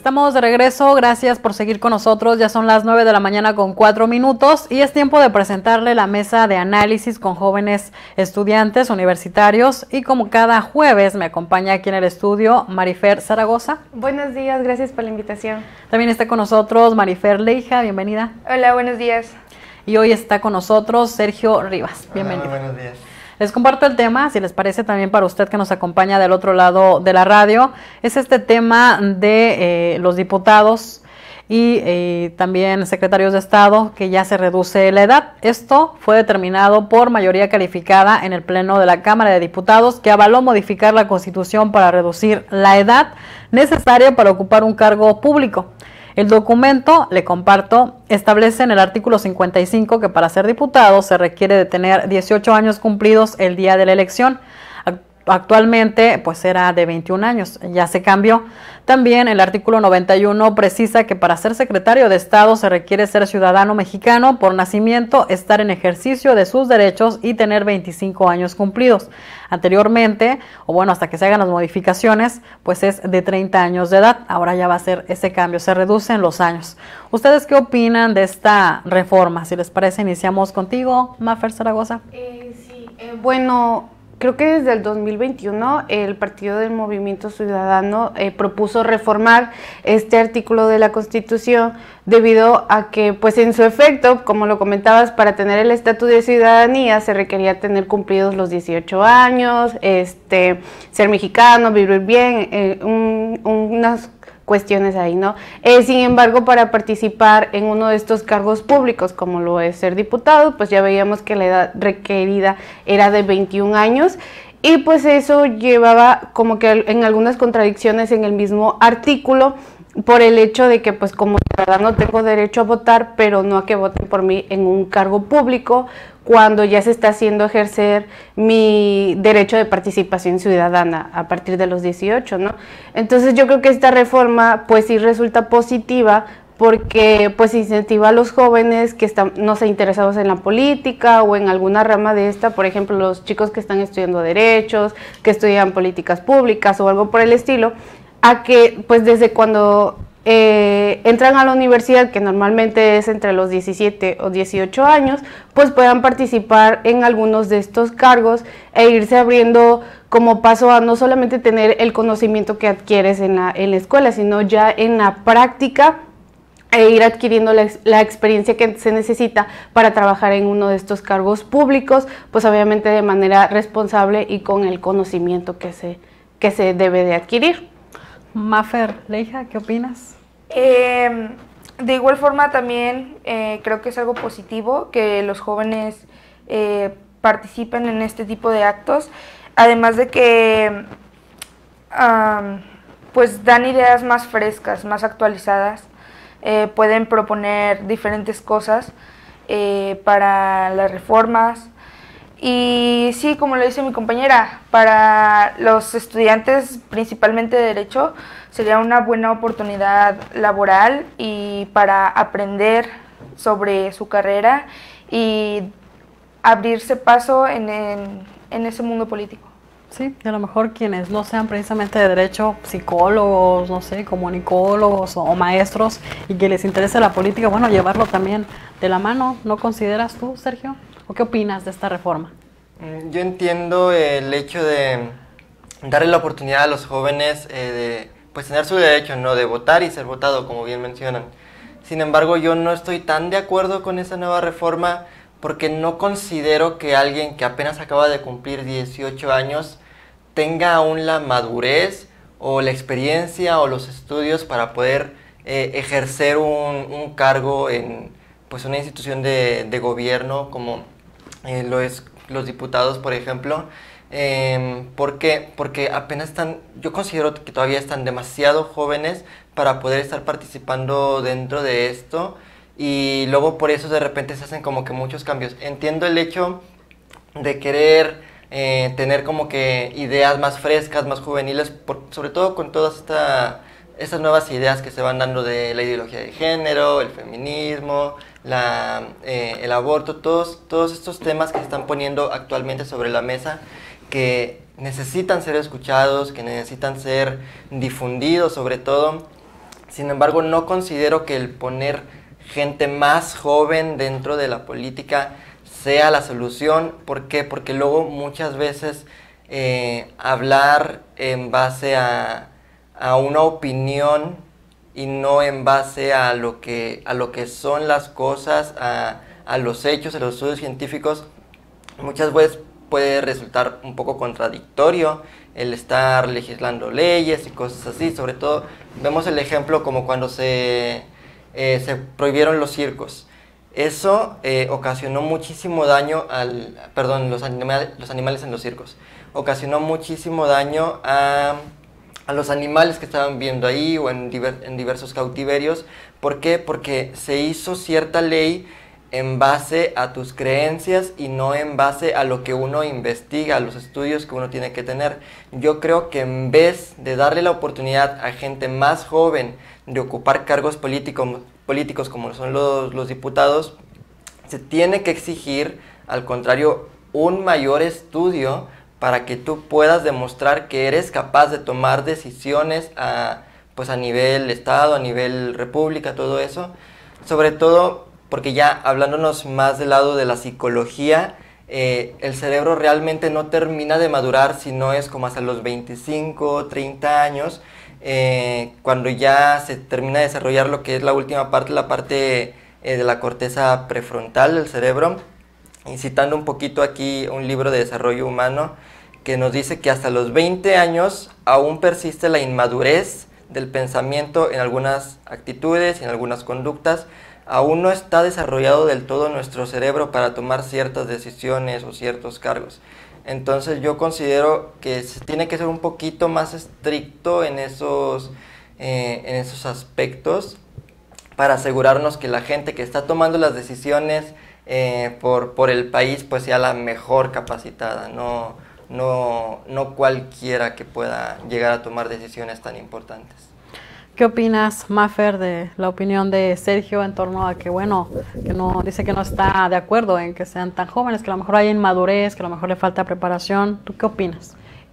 Estamos de regreso, gracias por seguir con nosotros, ya son las 9 de la mañana con 4 minutos y es tiempo de presentarle la mesa de análisis con jóvenes estudiantes universitarios y como cada jueves me acompaña aquí en el estudio Marifer Zaragoza. Buenos días, gracias por la invitación. También está con nosotros Marifer Leija, bienvenida. Hola, buenos días. Y hoy está con nosotros Sergio Rivas, bienvenido. Hola, buenos días. Les comparto el tema, si les parece también para usted que nos acompaña del otro lado de la radio, es este tema de los diputados y también secretarios de Estado, que ya se reduce la edad. Esto fue determinado por mayoría calificada en el Pleno de la Cámara de Diputados, que avaló modificar la Constitución para reducir la edad necesaria para ocupar un cargo público. El documento, le comparto, establece en el artículo 55 que para ser diputado se requiere de tener 18 años cumplidos el día de la elección. Actualmente, pues era de 21 años, ya se cambió. También el artículo 91 precisa que para ser secretario de Estado se requiere ser ciudadano mexicano por nacimiento, estar en ejercicio de sus derechos y tener 25 años cumplidos. Anteriormente, o bueno, hasta que se hagan las modificaciones, pues es de 30 años de edad. Ahora ya va a ser ese cambio, se reducen los años. ¿Ustedes qué opinan de esta reforma? Si les parece, iniciamos contigo, Mafer Zaragoza. Bueno, creo que desde el 2021 el Partido del Movimiento Ciudadano propuso reformar este artículo de la Constitución debido a que, pues en su efecto, como lo comentabas, para tener el estatus de ciudadanía se requería tener cumplidos los 18 años, ser mexicano, vivir bien, unas cuestiones ahí, ¿no? Sin embargo, para participar en uno de estos cargos públicos, como lo es ser diputado, pues ya veíamos que la edad requerida era de 21 años y pues eso llevaba como que en algunas contradicciones en el mismo artículo por el hecho de que pues como ciudadano tengo derecho a votar, pero no a que voten por mí en un cargo público cuando ya se está haciendo ejercer mi derecho de participación ciudadana a partir de los 18, ¿no? Entonces yo creo que esta reforma pues sí resulta positiva porque pues incentiva a los jóvenes que están, no sé, interesados en la política o en alguna rama de esta, por ejemplo, los chicos que están estudiando derechos, que estudian políticas públicas o algo por el estilo, a que pues desde cuando entran a la universidad, que normalmente es entre los 17 o 18 años, pues puedan participar en algunos de estos cargos e irse abriendo como paso a no solamente tener el conocimiento que adquieres en la escuela, sino ya en la práctica e ir adquiriendo la experiencia que se necesita para trabajar en uno de estos cargos públicos, pues obviamente de manera responsable y con el conocimiento que se debe de adquirir. Mafer Leija, ¿qué opinas? De igual forma también creo que es algo positivo que los jóvenes participen en este tipo de actos, además de que pues dan ideas más frescas, más actualizadas, pueden proponer diferentes cosas para las reformas. Y sí, como lo dice mi compañera, para los estudiantes principalmente de Derecho sería una buena oportunidad laboral y para aprender sobre su carrera y abrirse paso en ese mundo político. Sí, y a lo mejor quienes no sean precisamente de derecho, psicólogos, no sé, comunicólogos o maestros y que les interese la política, bueno, llevarlo también de la mano, ¿no consideras tú, Sergio? ¿O qué opinas de esta reforma? Yo entiendo el hecho de darle la oportunidad a los jóvenes de pues tener su derecho, ¿no?, de votar y ser votado, como bien mencionan. Sin embargo, yo no estoy tan de acuerdo con esa nueva reforma porque no considero que alguien que apenas acaba de cumplir 18 años tenga aún la madurez o la experiencia o los estudios para poder ejercer un cargo en pues una institución de gobierno como lo es los diputados, por ejemplo. ¿Por qué? Porque apenas yo considero que todavía están demasiado jóvenes para poder estar participando dentro de esto y luego por eso de repente se hacen como que muchos cambios. Entiendo el hecho de querer tener como que ideas más frescas, más juveniles, sobre todo con todas estas nuevas ideas que se van dando de la ideología de género, el feminismo, el aborto, todos estos temas que se están poniendo actualmente sobre la mesa que necesitan ser escuchados, que necesitan ser difundidos sobre todo. Sin embargo, no considero que el poner gente más joven dentro de la política sea la solución. ¿Por qué? Porque luego muchas veces hablar en base a una opinión y no en base a lo que son las cosas, a los hechos, a los estudios científicos, muchas veces puede resultar un poco contradictorio el estar legislando leyes y cosas así. Sobre todo vemos el ejemplo como cuando se prohibieron los circos. Eso ocasionó muchísimo daño los animales en los circos. Ocasionó muchísimo daño a los animales que estaban viendo ahí o en diversos cautiverios. ¿Por qué? Porque se hizo cierta ley en base a tus creencias y no en base a lo que uno investiga, a los estudios que uno tiene que tener. Yo creo que en vez de darle la oportunidad a gente más joven de ocupar cargos políticos como son los diputados, se tiene que exigir, al contrario, un mayor estudio para que tú puedas demostrar que eres capaz de tomar decisiones a nivel Estado, a nivel República, todo eso. Sobre todo porque ya hablándonos más del lado de la psicología, el cerebro realmente no termina de madurar, sino es como hasta los 25, 30 años, cuando ya se termina de desarrollar lo que es la última parte, la parte de la corteza prefrontal del cerebro. Y citando un poquito aquí un libro de desarrollo humano que nos dice que hasta los 20 años aún persiste la inmadurez del pensamiento en algunas actitudes y en algunas conductas. Aún no está desarrollado del todo nuestro cerebro para tomar ciertas decisiones o ciertos cargos. Entonces yo considero que se tiene que ser un poquito más estricto en esos aspectos para asegurarnos que la gente que está tomando las decisiones por el país pues sea la mejor capacitada, no cualquiera que pueda llegar a tomar decisiones tan importantes. ¿Qué opinas, Mafer, de la opinión de Sergio en torno a que, bueno, que no dice que no está de acuerdo en que sean tan jóvenes, que a lo mejor hay inmadurez, que a lo mejor le falta preparación? ¿Tú qué opinas?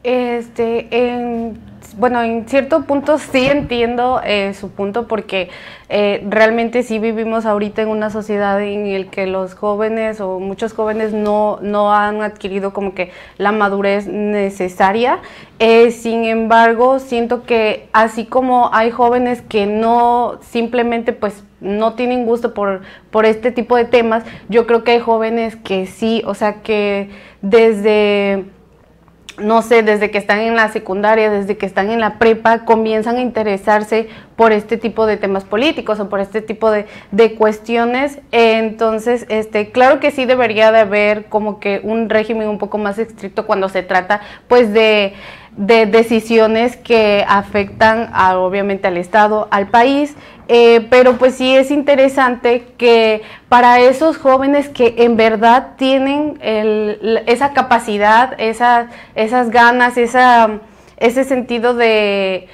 Bueno, en cierto punto sí entiendo su punto, porque realmente sí vivimos ahorita en una sociedad en la que los jóvenes o muchos jóvenes no han adquirido como que la madurez necesaria. Sin embargo, siento que así como hay jóvenes que no simplemente pues no tienen gusto por este tipo de temas, yo creo que hay jóvenes que sí, o sea que desde que están en la secundaria, desde que están en la prepa, comienzan a interesarse por este tipo de temas políticos o por este tipo de cuestiones. Entonces, claro que sí debería de haber como que un régimen un poco más estricto cuando se trata pues de decisiones que afectan obviamente al Estado, al país. Pero pues sí es interesante que para esos jóvenes que en verdad tienen esa capacidad, esas ganas, ese sentido de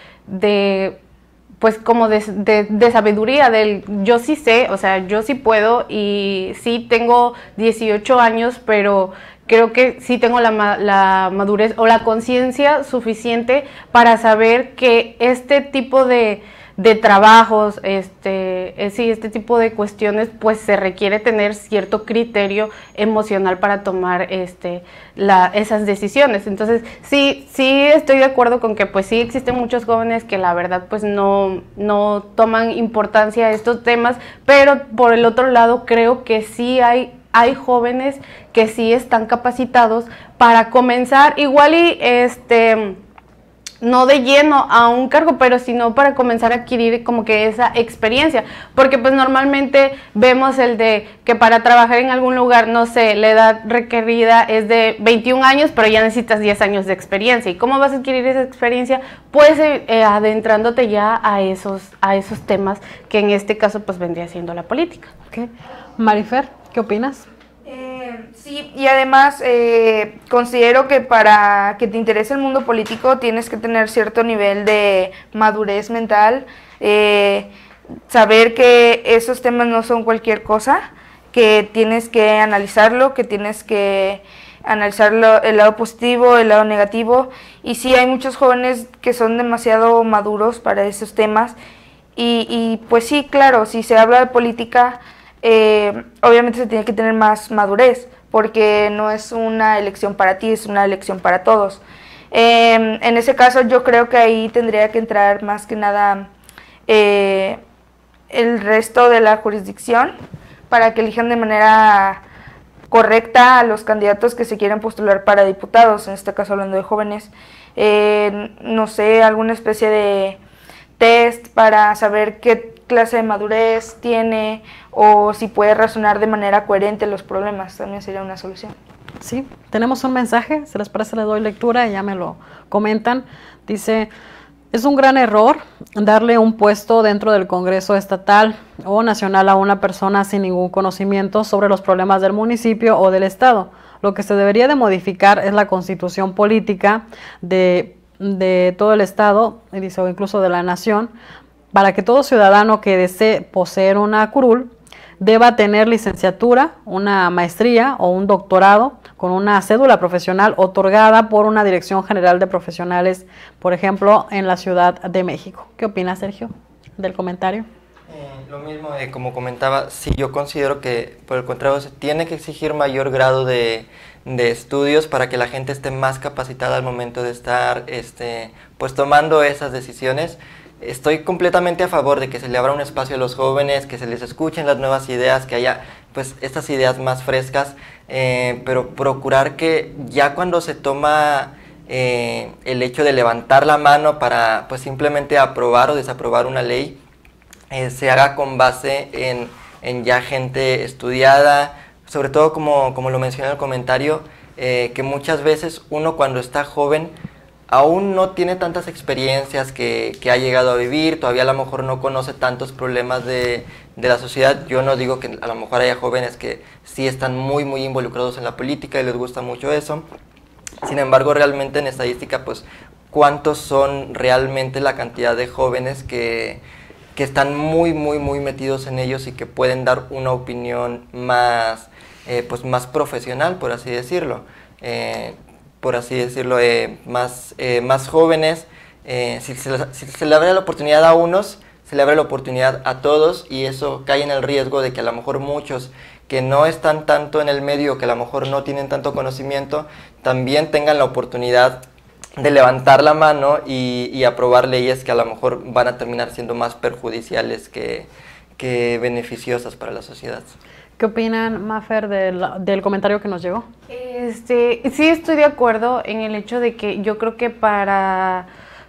pues como de sabiduría, del yo sí sé, o sea, yo sí puedo y sí tengo 18 años, pero creo que sí tengo la madurez o la conciencia suficiente para saber que este tipo de trabajos, este tipo de cuestiones, pues se requiere tener cierto criterio emocional para tomar esas decisiones. Entonces, sí estoy de acuerdo con que pues sí existen muchos jóvenes que la verdad pues no toman importancia a estos temas, pero por el otro lado creo que sí hay jóvenes que sí están capacitados para comenzar igual y no de lleno a un cargo, pero sino para comenzar a adquirir como que esa experiencia, porque pues normalmente vemos el de que para trabajar en algún lugar, no sé, la edad requerida es de 21 años, pero ya necesitas 10 años de experiencia. ¿Y cómo vas a adquirir esa experiencia? Pues adentrándote ya a esos temas que en este caso pues vendría siendo la política. Okay. Marifer, ¿qué opinas? Sí, y además considero que para que te interese el mundo político tienes que tener cierto nivel de madurez mental, saber que esos temas no son cualquier cosa, que tienes que analizarlo, que tienes que analizar el lado positivo, el lado negativo, y sí hay muchos jóvenes que son demasiado maduros para esos temas Y pues sí, claro, si se habla de política, obviamente se tiene que tener más madurez, porque no es una elección para ti, es una elección para todos. En ese caso yo creo que ahí tendría que entrar más que nada el resto de la jurisdicción para que elijan de manera correcta a los candidatos que se quieren postular para diputados, en este caso hablando de jóvenes. No sé, alguna especie de test para saber qué clase de madurez tiene o si puede razonar de manera coherente los problemas, también sería una solución. Sí, tenemos un mensaje, si les parece le doy lectura y ya me lo comentan. Dice, es un gran error darle un puesto dentro del Congreso estatal o nacional a una persona sin ningún conocimiento sobre los problemas del municipio o del estado. Lo que se debería de modificar es la constitución política de todo el estado, dice, o incluso de la nación, para que todo ciudadano que desee poseer una curul deba tener licenciatura, una maestría o un doctorado con una cédula profesional otorgada por una Dirección General de Profesionales, por ejemplo, en la Ciudad de México. ¿Qué opinas, Sergio, del comentario? Lo mismo, como comentaba, sí, yo considero que, por el contrario, se tiene que exigir mayor grado de estudios para que la gente esté más capacitada al momento de estar pues tomando esas decisiones. Estoy completamente a favor de que se le abra un espacio a los jóvenes, que se les escuchen las nuevas ideas, que haya pues estas ideas más frescas, pero procurar que ya cuando se toma el hecho de levantar la mano para pues simplemente aprobar o desaprobar una ley, se haga con base en ya gente estudiada, sobre todo como lo mencioné en el comentario, que muchas veces uno cuando está joven aún no tiene tantas experiencias que ha llegado a vivir, todavía a lo mejor no conoce tantos problemas de la sociedad. Yo no digo que a lo mejor haya jóvenes que sí están muy involucrados en la política y les gusta mucho eso. Sin embargo, realmente en estadística, pues, ¿cuántos son realmente la cantidad de jóvenes que están muy metidos en ellos y que pueden dar una opinión más, pues, más profesional, por así decirlo? Más jóvenes, si se le abre la oportunidad a unos, se le abre la oportunidad a todos, y eso cae en el riesgo de que a lo mejor muchos que no están tanto en el medio, que a lo mejor no tienen tanto conocimiento, también tengan la oportunidad de levantar la mano y aprobar leyes que a lo mejor van a terminar siendo más perjudiciales que beneficiosas para la sociedad. ¿Qué opinan, Mafer, del comentario que nos llegó? Sí, estoy de acuerdo en el hecho de que yo creo que para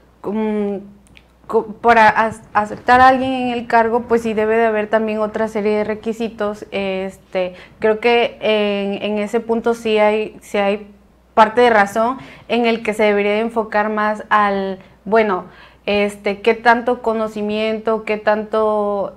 aceptar a alguien en el cargo, pues sí debe de haber también otra serie de requisitos. Creo que en ese punto sí hay parte de razón en el que se debería de enfocar más al, bueno, qué tanto conocimiento, qué tanto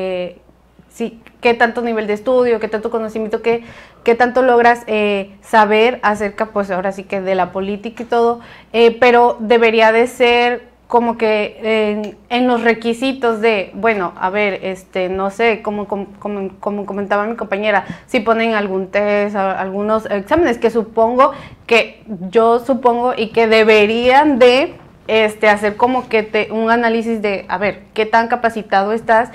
qué tanto nivel de estudio, qué tanto conocimiento, qué tanto logras saber acerca, pues ahora sí que de la política y todo, pero debería de ser como que en los requisitos de, bueno, a ver, no sé, como comentaba mi compañera, si ponen algún test, algunos exámenes que yo supongo y que deberían de hacer como que un análisis de, a ver, qué tan capacitado estás,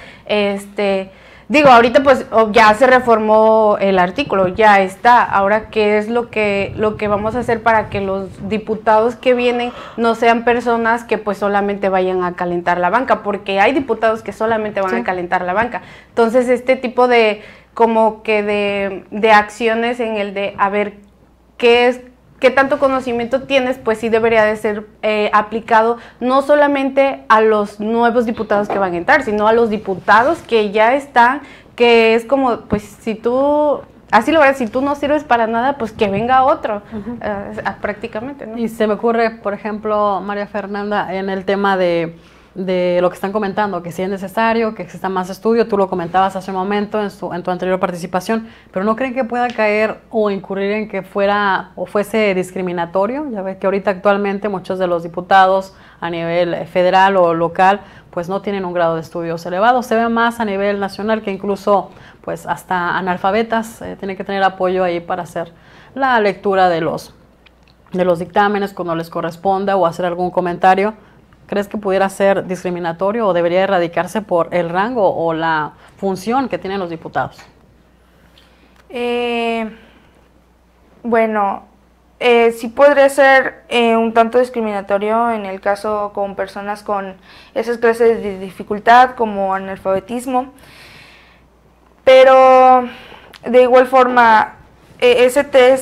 digo, ahorita pues ya se reformó el artículo, ya está. Ahora, ¿qué es lo que vamos a hacer para que los diputados que vienen no sean personas que pues solamente vayan a calentar la banca? Porque hay diputados que solamente van a calentar la banca. Entonces, este tipo de como que de acciones en el de, a ver, qué tanto conocimiento tienes, pues sí debería de ser aplicado no solamente a los nuevos diputados que van a entrar, sino a los diputados que ya están, que es como, pues si tú, así lo verás, si tú no sirves para nada, pues que venga otro, prácticamente, ¿no? Y se me ocurre, por ejemplo, María Fernanda, en el tema de lo que están comentando, que sí es necesario, que exista más estudio, tú lo comentabas hace un momento en tu anterior participación, pero ¿no creen que pueda caer o incurrir en que fuese discriminatorio? Ya ves que ahorita actualmente muchos de los diputados a nivel federal o local pues no tienen un grado de estudios elevado, se ve más a nivel nacional que incluso pues hasta analfabetas tienen que tener apoyo ahí para hacer la lectura de los dictámenes cuando les corresponda o hacer algún comentario. ¿crees que pudiera ser discriminatorio o debería erradicarse por el rango o la función que tienen los diputados? Bueno, sí podría ser un tanto discriminatorio en el caso con personas con esas clases de dificultad como analfabetismo, pero de igual forma ese test,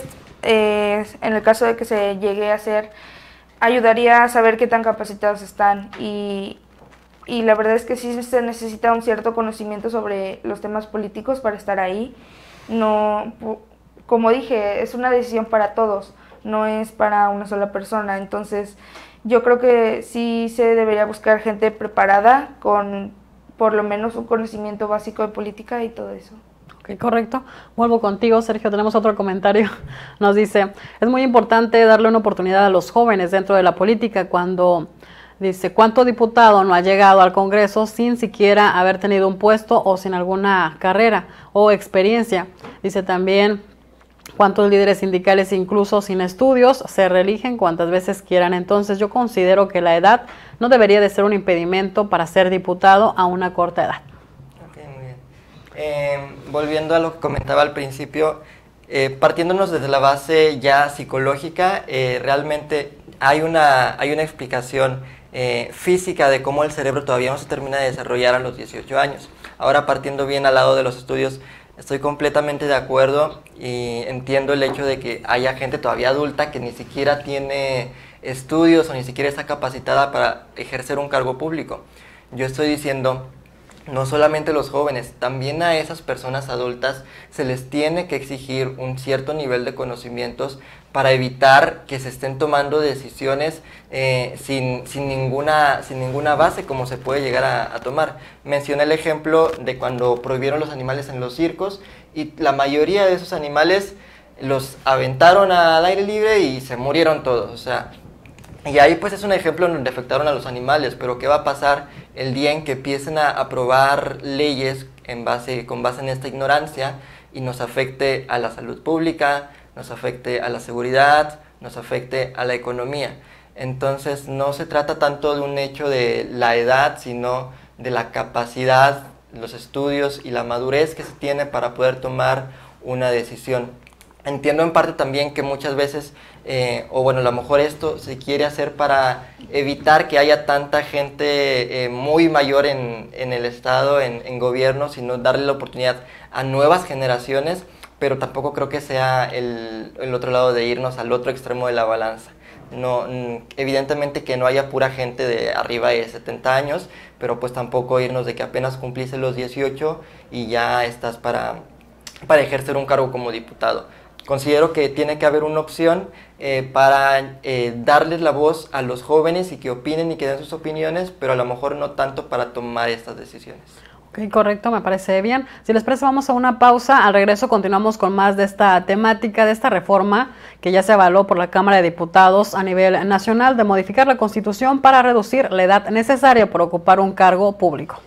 en el caso de que se llegue a hacer, ayudaría a saber qué tan capacitados están y la verdad es que sí se necesita un cierto conocimiento sobre los temas políticos para estar ahí. No, como dije, es una decisión para todos, no es para una sola persona, entonces yo creo que sí se debería buscar gente preparada con por lo menos un conocimiento básico de política y todo eso. Ok, correcto. Vuelvo contigo, Sergio. Tenemos otro comentario. Nos dice, es muy importante darle una oportunidad a los jóvenes dentro de la política cuando, dice, ¿cuánto diputado no ha llegado al Congreso sin siquiera haber tenido un puesto o sin alguna carrera o experiencia? Dice también, ¿cuántos líderes sindicales incluso sin estudios se reeligen cuantas veces quieran? Entonces yo considero que la edad no debería de ser un impedimento para ser diputado a una corta edad. Ok, muy bien. Volviendo a lo que comentaba al principio, partiéndonos desde la base ya psicológica, realmente hay una explicación física de cómo el cerebro todavía no se termina de desarrollar a los 18 años. Ahora, partiendo bien al lado de los estudios, estoy completamente de acuerdo y entiendo el hecho de que haya gente todavía adulta que ni siquiera tiene estudios o ni siquiera está capacitada para ejercer un cargo público. Yo estoy diciendo, no solamente los jóvenes, también a esas personas adultas se les tiene que exigir un cierto nivel de conocimientos para evitar que se estén tomando decisiones sin ninguna base como se puede llegar a tomar. Mencioné el ejemplo de cuando prohibieron los animales en los circos y la mayoría de esos animales los aventaron al aire libre y se murieron todos. O sea, y ahí pues es un ejemplo en donde afectaron a los animales, pero ¿qué va a pasar el día en que empiecen a aprobar leyes con base en esta ignorancia y nos afecte a la salud pública, nos afecte a la seguridad, nos afecte a la economía? Entonces no se trata tanto de un hecho de la edad, sino de la capacidad, los estudios y la madurez que se tiene para poder tomar una decisión. Entiendo en parte también que muchas veces, o bueno, a lo mejor esto se quiere hacer para evitar que haya tanta gente muy mayor en el Estado, en gobierno, sino darle la oportunidad a nuevas generaciones, pero tampoco creo que sea el otro lado de irnos al otro extremo de la balanza. No, evidentemente que no haya pura gente de arriba de 70 años, pero pues tampoco irnos de que apenas cumpliste los 18 y ya estás para ejercer un cargo como diputado. Considero que tiene que haber una opción para darles la voz a los jóvenes y que opinen y que den sus opiniones, pero a lo mejor no tanto para tomar estas decisiones. Ok, correcto, me parece bien. Si les parece, vamos a una pausa. Al regreso continuamos con más de esta temática, de esta reforma que ya se avaló por la Cámara de Diputados a nivel nacional de modificar la Constitución para reducir la edad necesaria para ocupar un cargo público.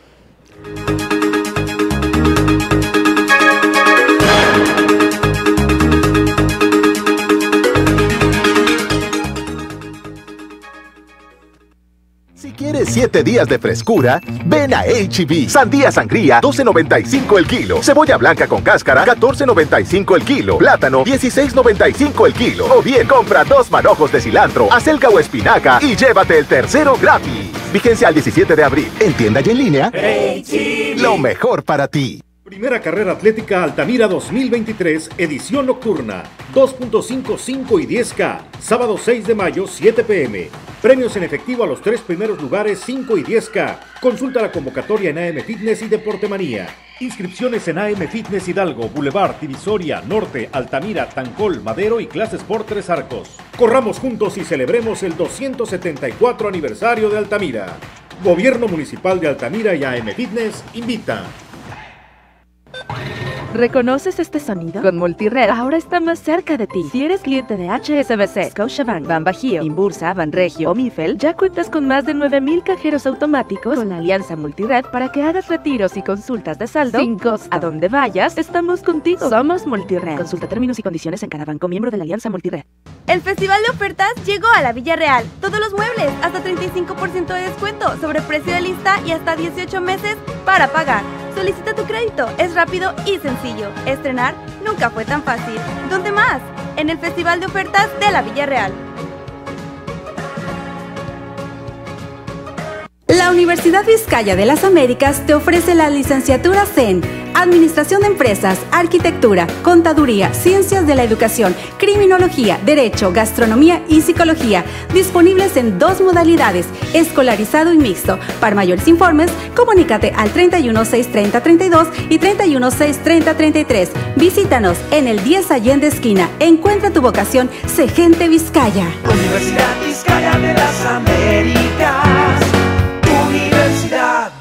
Si quieres 7 días de frescura, ven a H-E-B. Sandía sangría, 12.95 el kilo. Cebolla blanca con cáscara, 14.95 el kilo. Plátano, 16.95 el kilo. O bien, compra 2 manojos de cilantro, acelga o espinaca y llévate el tercero gratis. Vigencia al 17 de abril. En tienda y en línea. H-E-B. Lo mejor para ti. Primera carrera atlética Altamira 2023, edición nocturna, 2.5, 5 y 10K, sábado 6 de mayo, 7 p.m. Premios en efectivo a los 3 primeros lugares, 5 y 10K. Consulta la convocatoria en AM Fitness y Deportemanía. Inscripciones en AM Fitness Hidalgo, Boulevard, Divisoria, Norte, Altamira, Tancol, Madero y Clase Sport Tres Arcos. Corramos juntos y celebremos el 274 aniversario de Altamira. Gobierno Municipal de Altamira y AM Fitness invita. ¿Reconoces este sonido? Con Multired ahora está más cerca de ti. Si eres cliente de HSBC, Scotiabank, Banbajío, Inbursa, Banregio o Mifel, ya cuentas con más de 9,000 cajeros automáticos con la alianza Multired para que hagas retiros y consultas de saldo sin costo. A donde vayas, estamos contigo. Somos Multired. Consulta términos y condiciones en cada banco miembro de la alianza Multired. El Festival de Ofertas llegó a la Villa Real. Todos los muebles, hasta 35% de descuento sobre precio de lista y hasta 18 meses para pagar. Solicita tu crédito, es rápido y sencillo. Estrenar nunca fue tan fácil. ¿Dónde más? En el Festival de Ofertas de la Villa Real. La Universidad Vizcaya de las Américas te ofrece las licenciaturas en Administración de Empresas, Arquitectura, Contaduría, Ciencias de la Educación, Criminología, Derecho, Gastronomía y Psicología, disponibles en 2 modalidades, escolarizado y mixto. Para mayores informes, comunícate al 31-630-32 y 31-630-33. Visítanos en el 10 Allende esquina. Encuentra tu vocación, sé gente Vizcaya. Universidad Vizcaya de las Américas. Universidad.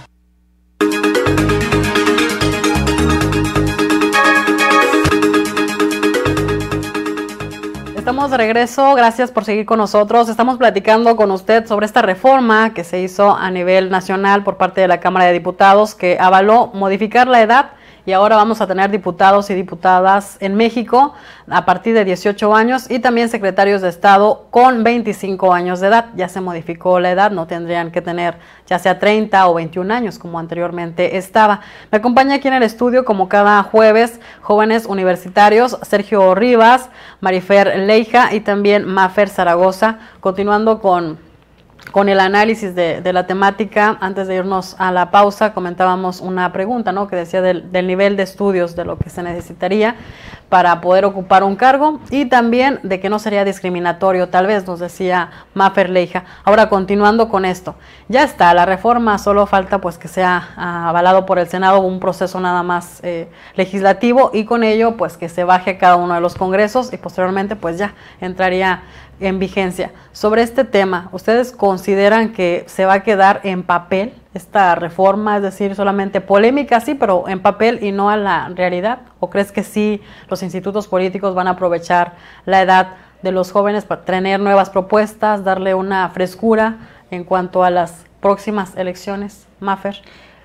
Estamos de regreso, gracias por seguir con nosotros. Estamos platicando con usted sobre esta reforma que se hizo a nivel nacional por parte de la Cámara de Diputados que avaló modificar la edad y ahora vamos a tener diputados y diputadas en México a partir de 18 años y también secretarios de Estado con 25 años de edad. Ya se modificó la edad, no tendrían que tener ya sea 30 o 21 años como anteriormente estaba. Me acompaña aquí en el estudio como cada jueves jóvenes universitarios, Sergio Rivas, Marifer Leija y también Mafer Zaragoza, continuando con el análisis de la temática. Antes de irnos a la pausa comentábamos una pregunta, ¿no?, que decía del nivel de estudios de lo que se necesitaría para poder ocupar un cargo y también de que no sería discriminatorio, tal vez, nos decía Mafer Leija. Ahora, continuando con esto, ya está la reforma, solo falta pues que sea avalado por el Senado, un proceso nada más legislativo y con ello pues que se baje a cada uno de los congresos y posteriormente pues ya entraría en vigencia. Sobre este tema, ¿ustedes consideran que se va a quedar en papel esta reforma? Es decir, solamente polémica, sí, pero en papel y no a la realidad. ¿O crees que sí los institutos políticos van a aprovechar la edad de los jóvenes para tener nuevas propuestas, darle una frescura en cuanto a las próximas elecciones? Mafer.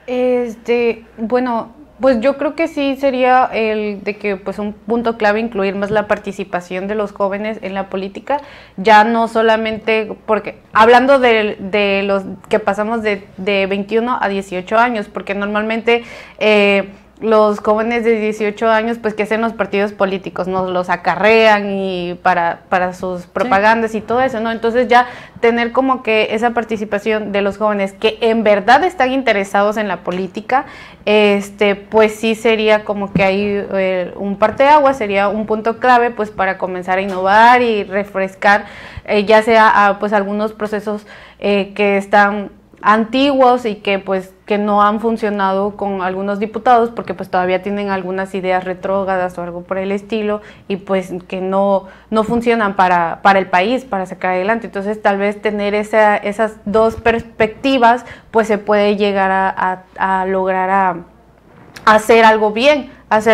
Bueno, pues yo creo que sí sería el de que pues un punto clave incluir más la participación de los jóvenes en la política, ya no solamente porque hablando de los que pasamos de 21 a 18 años, porque normalmente los jóvenes de 18 años, pues que hacen los partidos políticos, nos los acarrean y para sus propagandas, sí, y todo eso, ¿no? Entonces ya tener como que esa participación de los jóvenes que en verdad están interesados en la política, pues sí sería como que hay un parteaguas, sería un punto clave pues para comenzar a innovar y refrescar ya sea pues algunos procesos que están antiguos y que pues que no han funcionado con algunos diputados porque pues todavía tienen algunas ideas retrógradas o algo por el estilo y pues que no funcionan para el país, para sacar adelante. Entonces tal vez tener esas dos perspectivas pues se puede llegar a lograr a hacer algo bien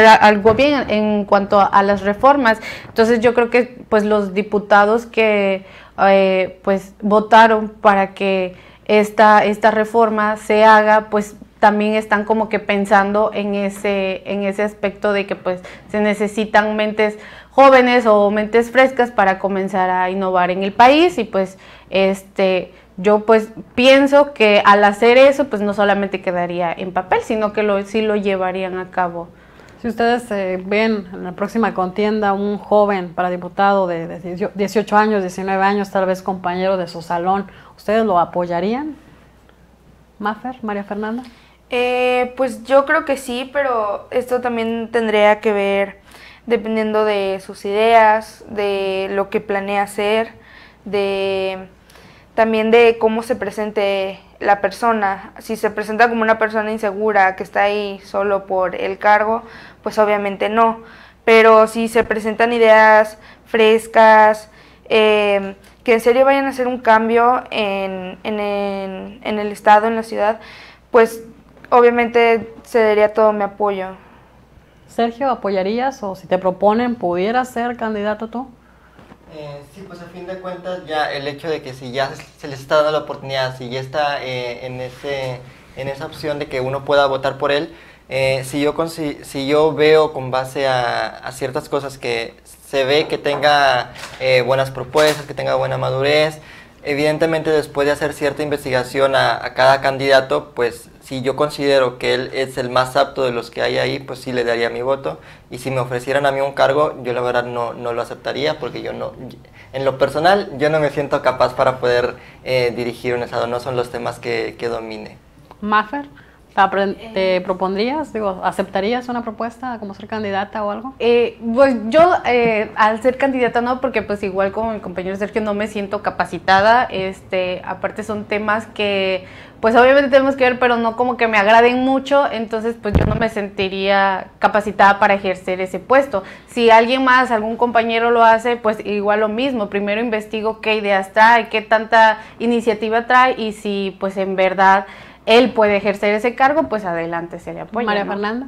en cuanto a las reformas. Entonces yo creo que pues los diputados que pues votaron para que esta reforma se haga, pues también están como que pensando en ese aspecto de que pues se necesitan mentes jóvenes o mentes frescas para comenzar a innovar en el país y pues yo pues pienso que al hacer eso pues no solamente quedaría en papel, sino que sí lo llevarían a cabo. Si ustedes ven en la próxima contienda un joven para diputado de 18 años, 19 años, tal vez compañero de su salón, ¿ustedes lo apoyarían? Mafer, María Fernanda. Pues yo creo que sí, pero esto también tendría que ver dependiendo de sus ideas, de lo que planea hacer, también de cómo se presente la persona. Si se presenta como una persona insegura que está ahí solo por el cargo, pues obviamente no. Pero si se presentan ideas frescas, que en serio vayan a hacer un cambio en el estado, en la ciudad, pues obviamente cedería todo mi apoyo. Sergio, ¿apoyarías o si te proponen, pudieras ser candidato tú? Sí, pues a fin de cuentas ya el hecho de que si ya se les está dando la oportunidad, si ya está en esa opción de que uno pueda votar por él, si yo veo con base a ciertas cosas que se ve que tenga buenas propuestas, que tenga buena madurez, evidentemente después de hacer cierta investigación a cada candidato, pues si yo considero que él es el más apto de los que hay ahí, pues sí le daría mi voto. Y si me ofrecieran a mí un cargo, yo la verdad no lo aceptaría, porque en lo personal, yo no me siento capaz para poder dirigir un estado, no son los temas que domine. Mafer, ¿te propondrías, aceptarías una propuesta como ser candidata o algo? Pues yo al ser candidata no, porque pues igual como mi compañero Sergio no me siento capacitada, aparte son temas que pues obviamente tenemos que ver, pero no como que me agraden mucho, entonces pues yo no me sentiría capacitada para ejercer ese puesto. Si alguien más, algún compañero lo hace, pues igual lo mismo, primero investigo qué ideas trae, qué tanta iniciativa trae y si pues en verdad él puede ejercer ese cargo, pues adelante, se le apoya. María Fernanda.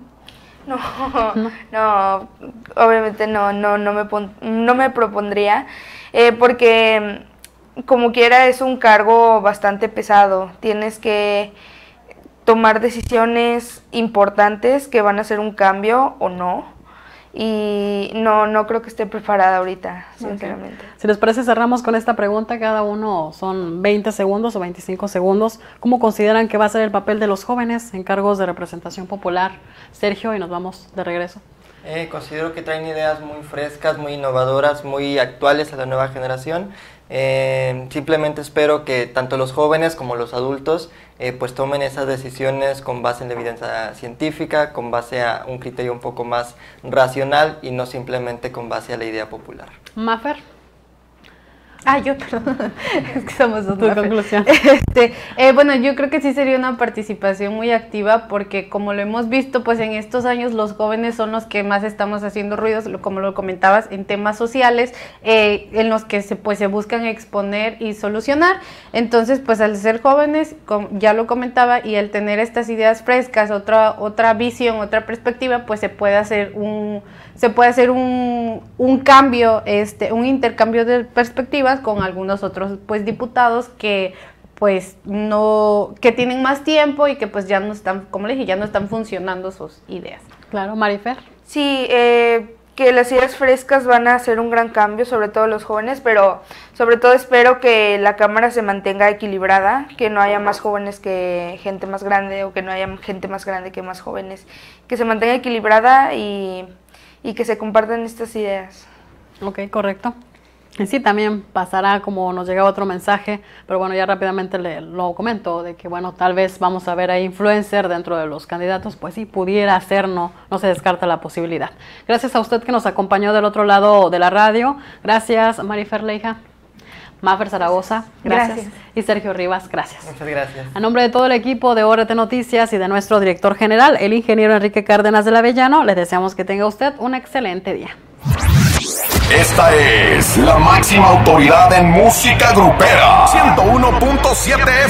No, obviamente no me propondría, porque como quiera es un cargo bastante pesado, tienes que tomar decisiones importantes que van a hacer un cambio o no, y no creo que esté preparada ahorita, sinceramente. Okay. Si les parece, cerramos con esta pregunta, cada uno son 20 segundos o 25 segundos. ¿Cómo consideran que va a ser el papel de los jóvenes en cargos de representación popular? Sergio, y nos vamos de regreso. Considero que traen ideas muy frescas, muy innovadoras, muy actuales a la nueva generación. Simplemente espero que tanto los jóvenes como los adultos pues tomen esas decisiones con base en la evidencia científica, con base a un criterio un poco más racional y no simplemente con base a la idea popular. Mafer. Perdón, es que somos dos. Tu conclusión. Bueno, yo creo que sí sería una participación muy activa porque como lo hemos visto, pues en estos años los jóvenes son los que más estamos haciendo ruidos, como lo comentabas, en temas sociales, en los que se buscan exponer y solucionar. Entonces, pues al ser jóvenes, ya lo comentaba, y al tener estas ideas frescas, otra visión, otra perspectiva, pues se puede hacer un cambio, un intercambio de perspectivas con algunos otros pues diputados que pues que tienen más tiempo y que pues ya no están, como le dije, ya no están funcionando sus ideas. Claro, Marifer. Sí, que las ideas frescas van a hacer un gran cambio, sobre todo los jóvenes, pero sobre todo espero que la Cámara se mantenga equilibrada, que no haya más jóvenes que gente más grande o que no haya gente más grande que más jóvenes, que se mantenga equilibrada y que se compartan estas ideas. Ok, correcto. Y sí, también pasará como nos llega otro mensaje, pero bueno, ya rápidamente lo comento, de que bueno, tal vez vamos a ver a influencer dentro de los candidatos, pues sí, pudiera ser, no se descarta la posibilidad. Gracias a usted que nos acompañó del otro lado de la radio. Gracias, Marifer Leija. Mafer Zaragoza, gracias. Y Sergio Rivas, gracias. Muchas gracias. A nombre de todo el equipo de ORT Noticias y de nuestro director general, el ingeniero Enrique Cárdenas del Avellano, les deseamos que tenga usted un excelente día. Esta es la máxima autoridad en música grupera. 101.7